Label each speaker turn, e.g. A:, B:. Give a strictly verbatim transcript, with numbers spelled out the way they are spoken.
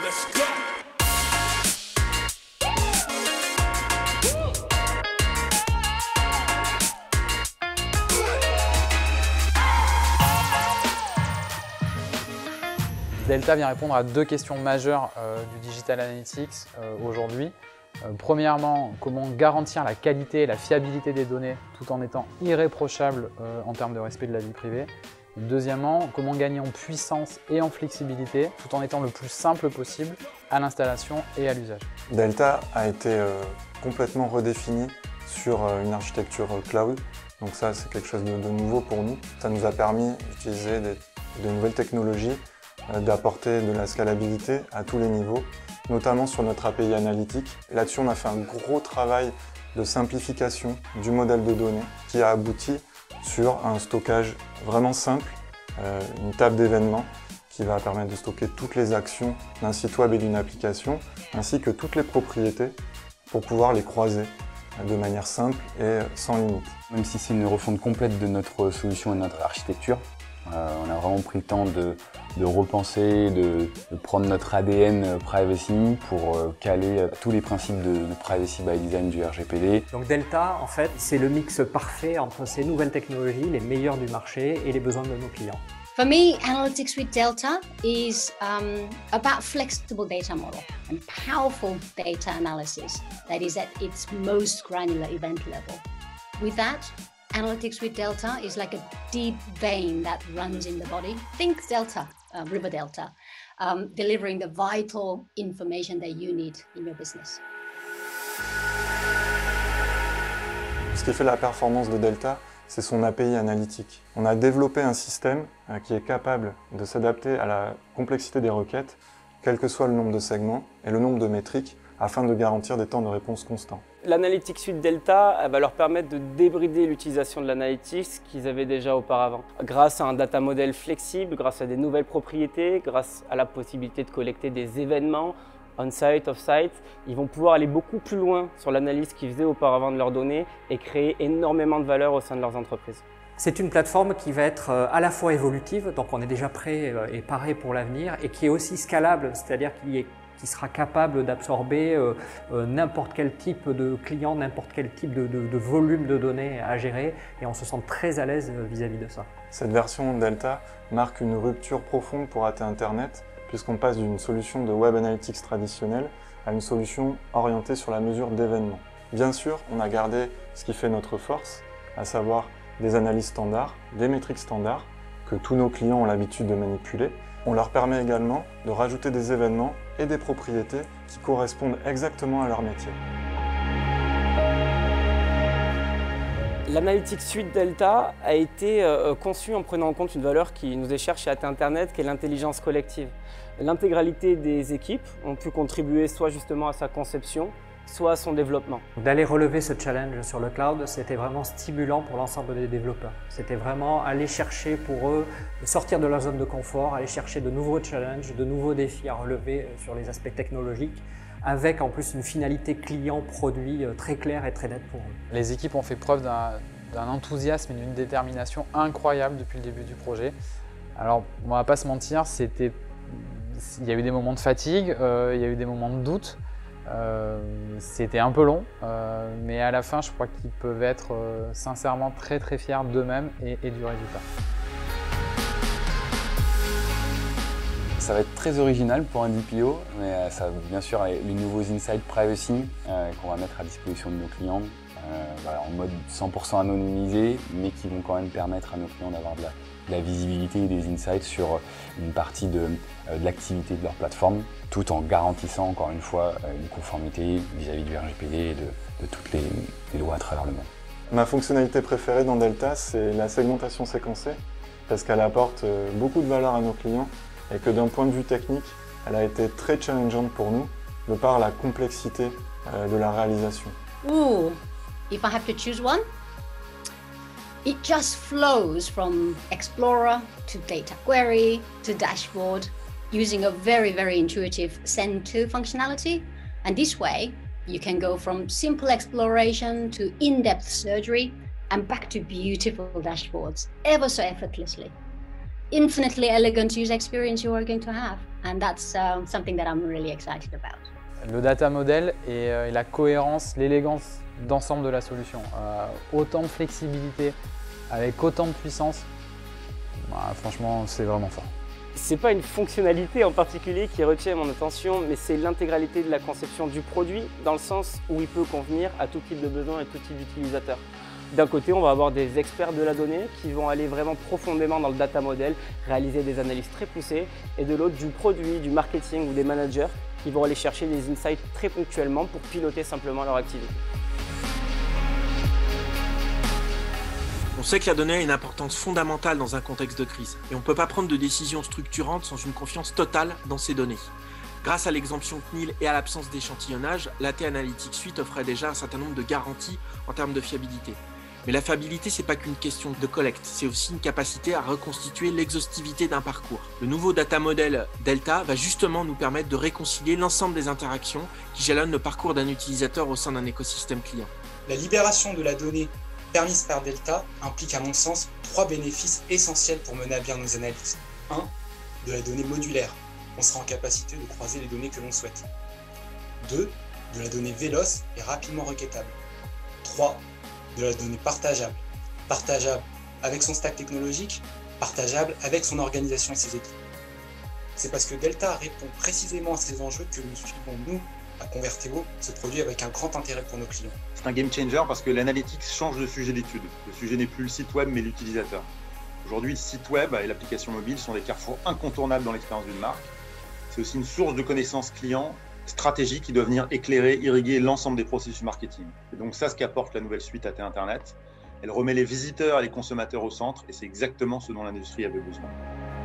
A: Let's go.
B: Delta vient répondre à deux questions majeures euh, du Digital Analytics euh, aujourd'hui. Euh, premièrement, comment garantir la qualité et la fiabilité des données tout en étant irréprochable euh, en termes de respect de la vie privée. Et deuxièmement, comment gagner en puissance et en flexibilité tout en étant le plus simple possible à l'installation et à l'usage.
C: Delta a été euh, complètement redéfini sur euh, une architecture cloud. Donc ça, c'est quelque chose de, de nouveau pour nous. Ça nous a permis d'utiliser des, de nouvelles technologies, d'apporter de la scalabilité à tous les niveaux, notamment sur notre A P I analytique. Là-dessus, on a fait un gros travail de simplification du modèle de données qui a abouti sur un stockage vraiment simple, euh, une table d'événements qui va permettre de stocker toutes les actions d'un site web et d'une application, ainsi que toutes les propriétés pour pouvoir les croiser de manière simple et sans limite.
D: Même si c'est une refonte complète de notre solution et de notre architecture, Euh, on a vraiment pris le temps de, de repenser, de, de prendre notre A D N privacy pour euh, caler tous les principes de, de privacy by design du R G P D.
E: Donc Delta, en fait, c'est le mix parfait entre ces nouvelles technologies, les meilleures du marché et les besoins de nos clients.
F: For me, Analytics with Delta is um, about flexible data model and powerful data analysis that is at its most granular event level. With that, Analytics with Delta is like a deep vein that runs in the body. Think Delta, uh, River Delta, um, delivering the vital information that you need in your business.
C: Ce qui fait la performance de Delta, c'est son A P I analytique. On a développé un système euh, qui est capable de s'adapter à la complexité des requêtes, quel que soit le nombre de segments et le nombre de métriques, afin de garantir des temps de réponse constants.
G: L'Analytics Suite Delta elle va leur permettre de débrider l'utilisation de l'analytics qu'ils avaient déjà auparavant. Grâce à un data model flexible, grâce à des nouvelles propriétés, grâce à la possibilité de collecter des événements on-site, off-site, ils vont pouvoir aller beaucoup plus loin sur l'analyse qu'ils faisaient auparavant de leurs données et créer énormément de valeur au sein de leurs entreprises.
E: C'est une plateforme qui va être à la fois évolutive, donc on est déjà prêt et paré pour l'avenir, et qui est aussi scalable, c'est-à-dire qui est qui sera capable d'absorber euh, euh, n'importe quel type de client, n'importe quel type de, de, de volume de données à gérer, et on se sent très à l'aise vis-à-vis de ça.
C: Cette version Delta marque une rupture profonde pour A T Internet, puisqu'on passe d'une solution de Web Analytics traditionnelle à une solution orientée sur la mesure d'événements. Bien sûr, on a gardé ce qui fait notre force, à savoir des analyses standards, des métriques standards, que tous nos clients ont l'habitude de manipuler. On leur permet également de rajouter des événements et des propriétés qui correspondent exactement à leur métier.
G: L'Analytics Suite Delta a été euh, conçue en prenant en compte une valeur qui nous est chère chez A T Internet, qui est l'intelligence collective. L'intégralité des équipes ont pu contribuer soit justement à sa conception, soit à son développement.
E: D'aller relever ce challenge sur le cloud, c'était vraiment stimulant pour l'ensemble des développeurs. C'était vraiment aller chercher pour eux, sortir de leur zone de confort, aller chercher de nouveaux challenges, de nouveaux défis à relever sur les aspects technologiques, avec en plus une finalité client-produit très claire et très nette pour eux.
B: Les équipes ont fait preuve d'un enthousiasme et d'une détermination incroyable depuis le début du projet. Alors, on ne va pas se mentir, c'était, il y a eu des moments de fatigue, euh, il y a eu des moments de doute. Euh, c'était un peu long, euh, mais à la fin, je crois qu'ils peuvent être euh, sincèrement très très fiers d'eux-mêmes et, et du résultat.
D: Ça va être très original pour un D P O, mais ça, bien sûr, les nouveaux insights privacy euh, qu'on va mettre à disposition de nos clients, euh, voilà, en mode cent pour cent anonymisé, mais qui vont quand même permettre à nos clients d'avoir de la, de la visibilité et des insights sur une partie de, euh, de l'activité de leur plateforme, tout en garantissant encore une fois une conformité vis-à-vis du R G P D et de, de toutes les, les lois à travers le monde.
C: Ma fonctionnalité préférée dans Delta, c'est la segmentation séquencée, parce qu'elle apporte beaucoup de valeur à nos clients et que d'un point de vue technique, elle a été très challengeante pour nous, de par la complexité de la réalisation.
F: Ooh, if I have to choose one, it just flows from Explorer to data query to dashboard, using a very, very intuitive send to functionality. And this way, you can go from simple exploration to in-depth surgery and back to beautiful dashboards, ever so effortlessly. Infinitely elegant user experience you are going to have. And that's uh, something that I'm really excited about.
B: Le data model et, euh, et la cohérence, l'élégance d'ensemble de la solution. Euh, autant de flexibilité avec autant de puissance, bah, franchement, c'est vraiment fort.
G: C'est pas une fonctionnalité en particulier qui retient mon attention, mais c'est l'intégralité de la conception du produit, dans le sens où il peut convenir à tout type de besoin et tout type d'utilisateur. D'un côté, on va avoir des experts de la donnée qui vont aller vraiment profondément dans le data model, réaliser des analyses très poussées, et de l'autre, du produit, du marketing ou des managers qui vont aller chercher des insights très ponctuellement pour piloter simplement leur activité.
A: On sait que la donnée a une importance fondamentale dans un contexte de crise et on ne peut pas prendre de décisions structurantes sans une confiance totale dans ces données. Grâce à l'exemption C N I L et à l'absence d'échantillonnage, l'A T Analytics Suite offrait déjà un certain nombre de garanties en termes de fiabilité. Mais la fiabilité, c'est pas qu'une question de collecte, c'est aussi une capacité à reconstituer l'exhaustivité d'un parcours. Le nouveau data model Delta va justement nous permettre de réconcilier l'ensemble des interactions qui jalonnent le parcours d'un utilisateur au sein d'un écosystème client.
H: La libération de la donnée permise par Delta implique à mon sens trois bénéfices essentiels pour mener à bien nos analyses. un. De la donnée modulaire. On sera en capacité de croiser les données que l'on souhaite. deux. De la donnée véloce et rapidement requêtable. trois. De la donnée partageable. Partageable avec son stack technologique, partageable avec son organisation et ses équipes. C'est parce que Delta répond précisément à ces enjeux que nous suivons, nous, à Converteo, ce produit avec un grand intérêt pour nos clients.
I: C'est un game changer parce que l'analytics change de sujet d'étude. Le sujet n'est plus le site web mais l'utilisateur. Aujourd'hui, le site web et l'application mobile sont des carrefours incontournables dans l'expérience d'une marque. C'est aussi une source de connaissances clients stratégiques qui doit venir éclairer, irriguer l'ensemble des processus marketing. Et donc ça, ce qu'apporte la nouvelle suite A T Internet. Elle remet les visiteurs et les consommateurs au centre et c'est exactement ce dont l'industrie avait besoin.